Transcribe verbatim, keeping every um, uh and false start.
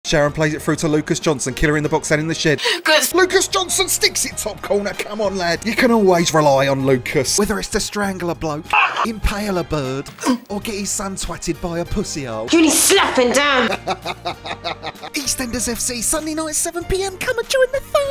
Sharon plays it through to Lucas Johnson. Killer in the box and in the shed. Lucas! Lucas Johnson sticks it top corner. Come on, lad. You can always rely on Lucas. Whether it's to strangle a bloke, impale a bird, or get his son twatted by a pussy hole. You need slapping down! EastEnders F C, Sunday night, seven p m. Come and join the fun.